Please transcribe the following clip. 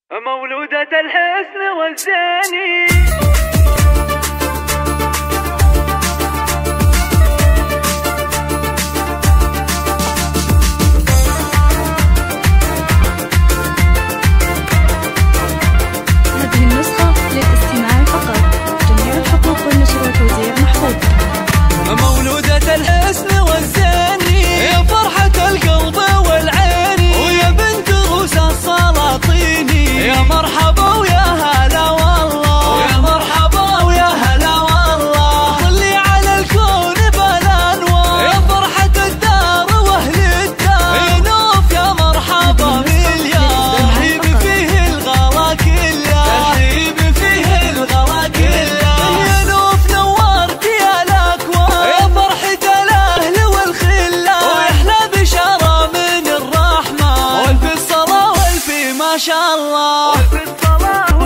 مولودة الحسن والزاني. هذه النسخة للاستماع فقط. جميع الحقوق والنشر والتوزيع محفوظ. مولودة الحسن والزاني، يا فرحة القلب والعين، ويا بنت روس السلاطين. يا مرحبا ويا هلا والله، يا مرحبا ويا هلا والله. طلي على الكون بالانوار، يا فرحة الدار واهل الدار. ينوف يا مرحبا مليار، ترحيب فيه الغلا كله، ترحيب فيه الغلا كله. ينوف نورت يا الاكوان، يا فرحة الاهل والخله، ويحلى بشاره من الرحمن. والف الصلاه والف ما شاء الله، والف الصلاه